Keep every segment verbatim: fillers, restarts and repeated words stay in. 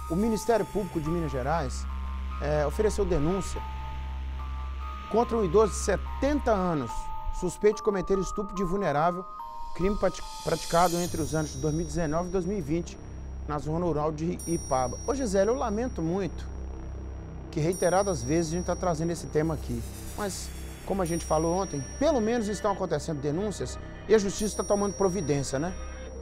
O Ministério Público de Minas Gerais é, ofereceu denúncia contra um idoso de setenta anos, suspeito de cometer estupro de vulnerável, crime praticado entre os anos de dois mil e dezenove e dois mil e vinte, na zona rural de Ipaba. Ô Gisele, eu lamento muito que reiteradas vezes a gente está trazendo esse tema aqui, mas como a gente falou ontem, pelo menos estão acontecendo denúncias e a justiça está tomando providência, né?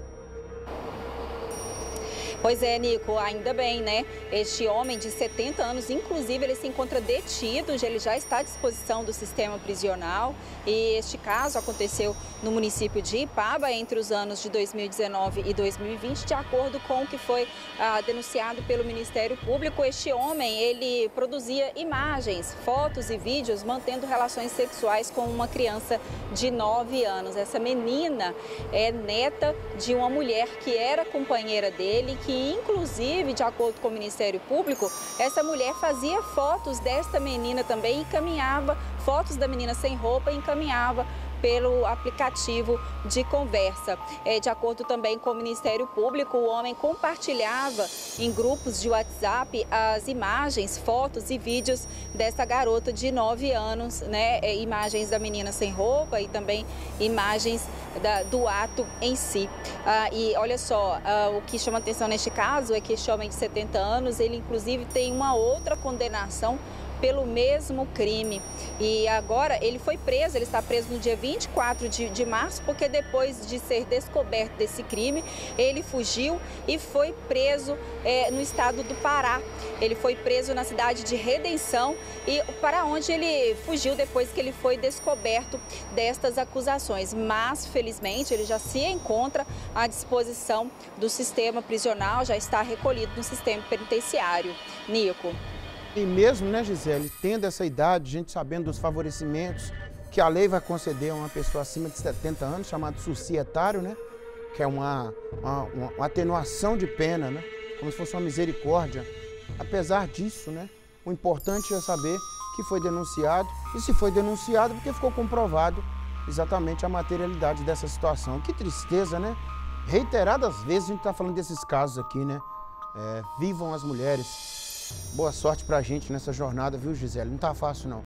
Pois é, Nico, ainda bem, né? Este homem de setenta anos, inclusive, ele se encontra detido, ele já está à disposição do sistema prisional e este caso aconteceu no município de Ipaba entre os anos de dois mil e dezenove e dois mil e vinte, de acordo com o que foi ah, denunciado pelo Ministério Público. Este homem, ele produzia imagens, fotos e vídeos mantendo relações sexuais com uma criança de nove anos. Essa menina é neta de uma mulher que era companheira dele, que inclusive, de acordo com o Ministério Público, essa mulher fazia fotos desta menina também e encaminhava fotos da menina sem roupa e encaminhava pelo aplicativo de conversa. É, de acordo também com o Ministério Público, o homem compartilhava em grupos de WhatsApp as imagens, fotos e vídeos dessa garota de nove anos, né? É, imagens da menina sem roupa e também imagens da, do ato em si. Ah, e olha só, ah, o que chama atenção neste caso é que este homem de setenta anos, ele inclusive tem uma outra condenação pelo mesmo crime. E agora ele foi preso, ele está preso no dia vinte e quatro de março, porque depois de ser descoberto desse crime, ele fugiu e foi preso é, no estado do Pará. Ele foi preso na cidade de Redenção, e para onde ele fugiu depois que ele foi descoberto destas acusações. Mas, felizmente, ele já se encontra à disposição do sistema prisional, já está recolhido no sistema penitenciário. Nico. E mesmo, né, Gisele, tendo essa idade, gente sabendo dos favorecimentos que a lei vai conceder a uma pessoa acima de setenta anos, chamado societário, né, que é uma, uma, uma atenuação de pena, né, como se fosse uma misericórdia. Apesar disso, né, o importante é saber que foi denunciado, e se foi denunciado porque ficou comprovado exatamente a materialidade dessa situação. Que tristeza, né? Reiteradas vezes a gente está falando desses casos aqui, né? É, vivam as mulheres. Boa sorte pra gente nessa jornada, viu, Gisele? Não tá fácil, não.